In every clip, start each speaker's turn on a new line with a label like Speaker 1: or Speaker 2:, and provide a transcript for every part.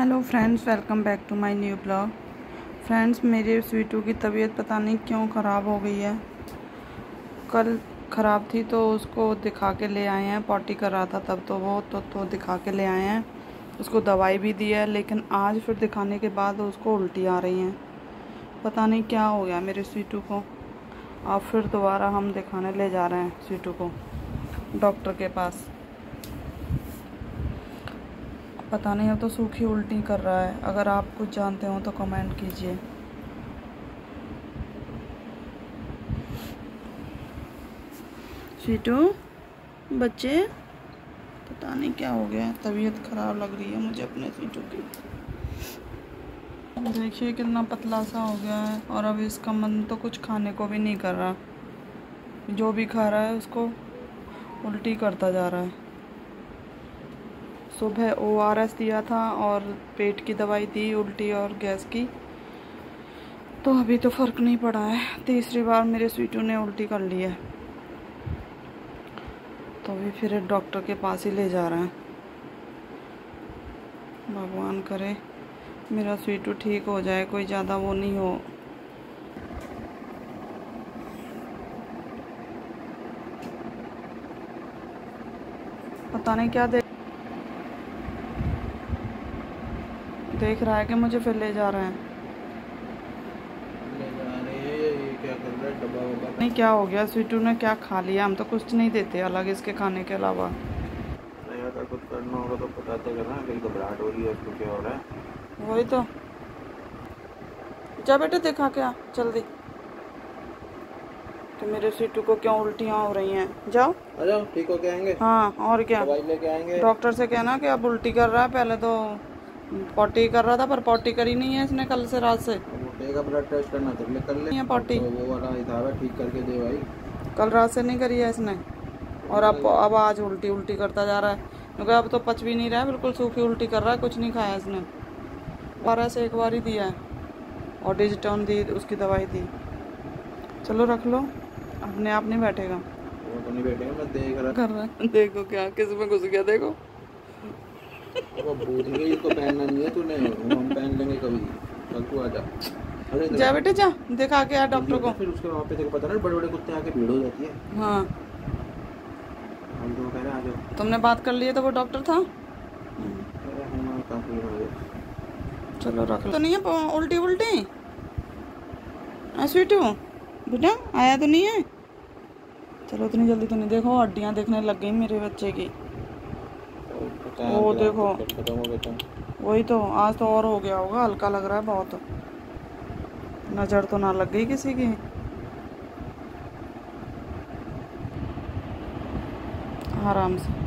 Speaker 1: Hello friends, welcome back to my new blog. Friends, मेरे स्वीटू की तबीयत पता नहीं क्यों ख़राब हो गई है। कल ख़राब थी तो उसको दिखा के ले आए हैं, पॉटी कर रहा था तब तो वो तो दिखा के ले आए हैं, उसको दवाई भी दी है। लेकिन आज फिर दिखाने के बाद उसको उल्टी आ रही हैं। पता नहीं क्या हो गया मेरे स्वीटू को। अब फिर दोबारा हम दिखाने ले जा रहे हैं स्वीटू को डॉक्टर के पास। पता नहीं, अब तो सूखी उल्टी कर रहा है। अगर आप कुछ जानते हो तो कमेंट कीजिए। स्वीटू बच्चे, पता नहीं क्या हो गया, तबीयत खराब लग रही है मुझे अपने स्वीटू की। देखिए कितना पतला सा हो गया है, और अब इसका मन तो कुछ खाने को भी नहीं कर रहा। जो भी खा रहा है उसको उल्टी करता जा रहा है। सुबह ORS दिया था और पेट की दवाई दी, उल्टी और गैस की, तो अभी तो फ़र्क नहीं पड़ा है। तीसरी बार मेरे स्वीटू ने उल्टी कर ली है, तो अभी फिर डॉक्टर के पास ही ले जा रहे हैं। भगवान करे मेरा स्वीटू ठीक हो जाए, कोई ज़्यादा वो नहीं हो। पता नहीं क्या देख रहा है कि मुझे फिर ले जा रहे हैं।
Speaker 2: क्या कर रहा है? डब्बा वब्बा
Speaker 1: नहीं, क्या हो गया स्वीटू ने, क्या खा लिया? हम तो कुछ नहीं देते अलग इसके खाने के अलावा।
Speaker 2: नहीं, अगर कुछ करना होगा तो पता तो करना, कहीं घबराहट हो रही है उसको, क्या हो रहा है?
Speaker 1: वही तो। जा बेटे दिखा के आ जल्दी कि मेरे स्वीटू को क्यों उल्टियाँ हो रही हैं। जाओ
Speaker 2: आ जाओ, ठीक हो के आएंगे।
Speaker 1: हाँ, और क्या,
Speaker 2: दवाई लेके आएंगे।
Speaker 1: डॉक्टर से कहना कि अब उल्टी कर रहा है। पहले तो पॉटी कर रहा था, पर पॉटी करी नहीं है इसने कल से रात से।
Speaker 2: का ब्लड टेस्ट करना तो ले कर ले,
Speaker 1: पॉटी
Speaker 2: तो वो वाला हिसाब है, ठीक करके दे भाई।
Speaker 1: कल रात से नहीं करी है इसने, और अब आज उल्टी करता जा रहा है, क्योंकि अब तो पच भी नहीं रहा है, बिल्कुल सूखी उल्टी कर रहा है, कुछ नहीं खाया इसने। 12 से एक बार ही दिया है और डिजिटॉन दी, उसकी दवाई दी। चलो रख लो, अपने आप नहीं बैठेगा।
Speaker 2: वो तो नहीं बैठेगा, मैं देख रहा
Speaker 1: कर रहा है, देखो क्या किस में घुस गया, देखो।
Speaker 2: वो भूल गई, इसको पहनना नहीं है तूने, हम पहन लेंगे कभी। कल तू आ जा। अरे
Speaker 1: जा बेटे जा, दिखा के आ डॉक्टर को।
Speaker 2: फिर उसके वहाँ पे देखो, पता ना बड़े बड़े कुत्ते आके भीड़ हो जाती है।
Speaker 1: हाँ,
Speaker 2: हम तो कह रहे हैं आ जाओ।
Speaker 1: तुमने बात कर ली तो वो डॉक्टर था। चलो रख लो। तो नहीं है उल्टी स्वीटू बेटा, आया तो नहीं है? चलो इतनी जल्दी तो नहीं। देखो हड्डियाँ देखने लग गई मेरे बच्चे की। वो देखो, वही तो, आज तो और हो गया होगा, हल्का लग रहा है बहुत। नज़र तो ना लग गई किसी की। आराम से,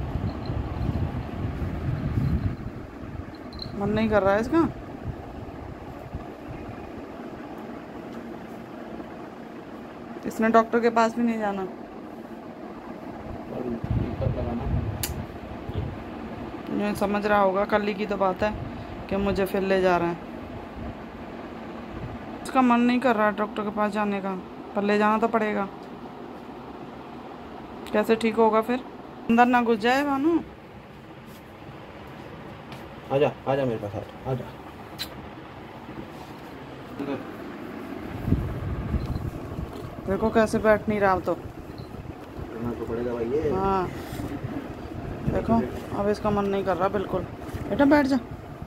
Speaker 1: मन नहीं कर रहा है इसका। इसने डॉक्टर के पास भी नहीं जाना। ये समझ रहा होगा, कल ही की तो बात है कि मुझे फिर ले जा रहे हैं। उसका मन नहीं कर रहा डॉक्टर के पास जाने का, पर ले जाना तो पड़ेगा। कैसे ठीक होगा फिर? अंदर ना घुस जाए भानु।
Speaker 2: आजा मेरे पास, आजा।
Speaker 1: देखो कैसे बैठ नहीं रहा तो
Speaker 2: पड़ेगा भाई ये।
Speaker 1: हाँ देखो, अब इसका मन नहीं कर रहा बिल्कुल। बेटा बैठ जा,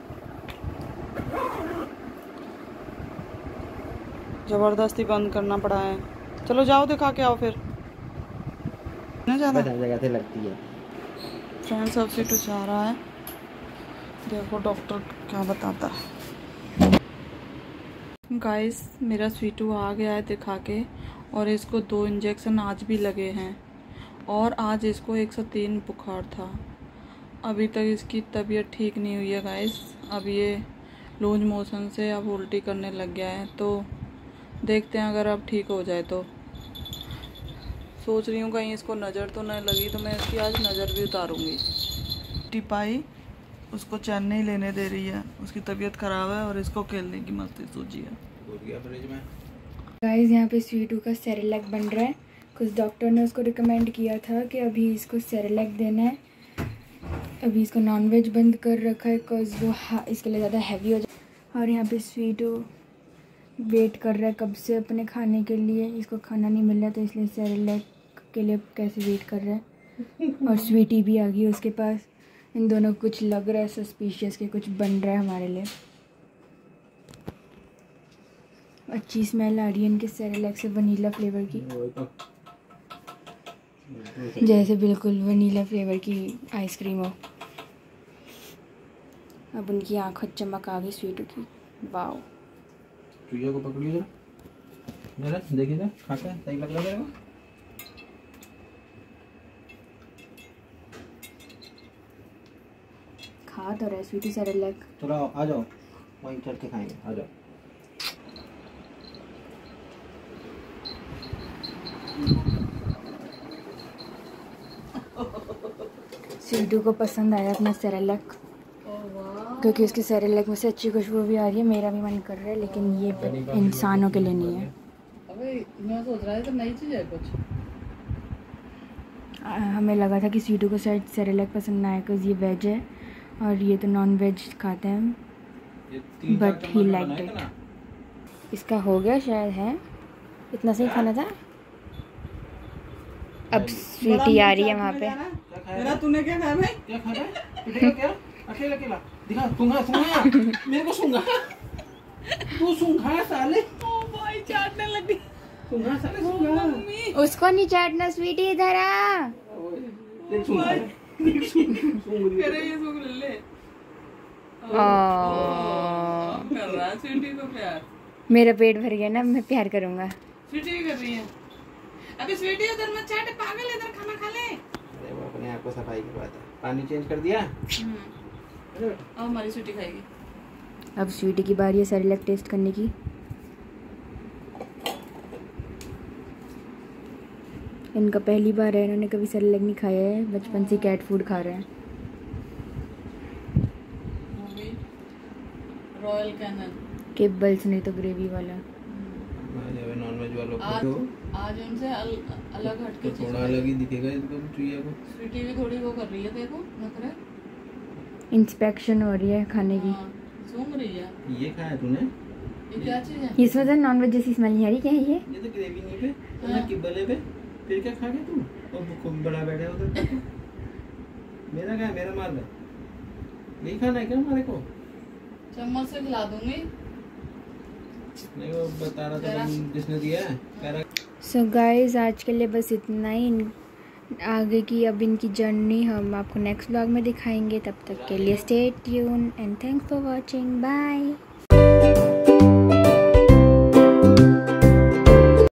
Speaker 1: जबरदस्ती बंद करना पड़ा है। चलो जाओ दिखा के आओ फिर। ना ज़्यादा
Speaker 2: जगह से लगती है।
Speaker 1: फ्रेंड्स, अब स्वीटू चाह रहा है, देखो डॉक्टर क्या बताता है। गाइस, मेरा स्वीटू आ गया है दिखा के, और इसको 2 इंजेक्शन आज भी लगे हैं, और आज इसको 103 बुखार था। अभी तक इसकी तबीयत ठीक नहीं हुई है गाइस। अब ये लूज मोशन से अब उल्टी करने लग गया है, तो देखते हैं अगर अब ठीक हो जाए तो। सोच रही हूँ कहीं इसको नज़र तो नहीं लगी, तो मैं इसकी आज नज़र भी उतारूँगी। टिपाई उसको चैन नहीं लेने दे रही है, उसकी तबीयत ख़राब है और इसको खेलने की मस्ती सूझी है।
Speaker 3: गाइस, यहाँ पे स्वीटू का सेरेलैक बन रहा है। कुछ डॉक्टर ने उसको रिकमेंड किया था कि अभी इसको सेरेलैक देना है, अभी इसको नॉनवेज बंद कर रखा है बिकॉज वो इसके लिए ज़्यादा हैवी हो जाए। और यहाँ पे स्वीटू वेट कर रहा है कब से अपने खाने के लिए, इसको खाना नहीं मिल रहा तो इसलिए सेरेलैक के लिए कैसे वेट कर रहा है। और स्वीटी भी आ गई उसके पास। इन दोनों कुछ लग रहा है सस्पिशियस के कुछ बन रहा है हमारे लिए। अच्छी स्मेल आ रही है इनके सेरेलैक से, वनीला फ्लेवर की, जैसे बिल्कुल वनीला फ्लेवर की आइसक्रीम हो। अब उनकी आंखों चमक आ गई स्वीटू की। वाओ,
Speaker 2: चूहिया को पकड़िए जरा, जरा देखिए जरा खा के सही लग रहा है।
Speaker 3: खा तो रहा है स्वीटू सेरेलैक।
Speaker 2: चलो आ जाओ, वहीं चढ़ के खाएंगे, आ जाओ।
Speaker 3: स्वीटू को पसंद आया अपना सेरेलैक, क्योंकि उसके सेरेलैक में से अच्छी खुशबू भी आ रही है। मेरा भी मन कर रहा है, लेकिन ये इंसानों के लिए नहीं है।
Speaker 1: अबे मैं सोच रहा था नई चीज़ है कुछ।
Speaker 3: हमें लगा था कि स्वीटू को शायद सेरेलैक पसंद ना आए बिकॉज ये वेज है और ये तो नॉन वेज खाते हैं, बट ही लाइक इट। इसका हो गया शायद, है इतना सही खाना था। अब स्वीटी आ रही है वहाँ पे।
Speaker 1: मेरा तूने क्या खाया भाई?
Speaker 2: क्या खा रहा है? क्या? अकेला अकेला दिखा, सूंघा सूंघा मेरे को सूंघा, तू सूंघा साले।
Speaker 1: ओ भाई चाटने लगी।
Speaker 2: सूंघा साले, सूंघा।
Speaker 3: उसको नहीं चाटना स्वीटी, इधर आ।
Speaker 2: देख सूंघा, देख सूंघ
Speaker 1: करे ये सूंघ ले। कर रहा है स्वीटी को प्यार।
Speaker 3: मेरा पेट भर गया ना, मैं प्यार करूँगा।
Speaker 1: स्वीटी भी कर रही है। अबे स्वीटी उधर मत चाट, पागल, इधर खाना खा ले।
Speaker 2: अरे वो अपने आप को सफाई की बात है। पानी चेंज कर दिया।
Speaker 1: अब हमारी स्वीटी खाएगी।
Speaker 3: अब स्वीटी की बारी है सेरेलैक टेस्ट करने की। इनका पहली बार है, इन्होंने कभी सेरेलैक नहीं खाया है, बचपन से कैट फूड खा रहे हैं।
Speaker 1: रॉयल कैनन
Speaker 3: किबल्स नहीं तो ग्रेवी वाला।
Speaker 2: नॉनवेज वालों को
Speaker 1: आज उनसे अलग हटके
Speaker 2: तो थोड़ा अलग ही दिखेगा इनको चूहिया को।
Speaker 1: स्वीटी भी थोड़ी वो कर रही है, देखो नखरे।
Speaker 3: इंस्पेक्शन हो रही है खाने की।
Speaker 1: सूंघ रही है।
Speaker 2: ये खाया तूने?
Speaker 1: ये क्या चीज है?
Speaker 3: इसमें तो नॉनवेज जैसी स्मेल नहीं आ रही, क्या है ये?
Speaker 2: ये तो ग्रेवी नहीं पे, तो किबले पे। फिर क्या खा गया तू? तो खूब बड़ा बैठा उधर। मेरा क्या है? मेरा मार दे। यही खाना है क्या हमारे को?
Speaker 1: चम्मच से खिला दूंगी।
Speaker 2: नहीं वो बता रहा था जिसने दिया है।
Speaker 3: सो गाइस आज के लिए बस इतना ही। आगे की अब इनकी जर्नी हम आपको नेक्स्ट व्लॉग में दिखाएंगे। तब तक के लिए stay tune and thanks for watching. Bye.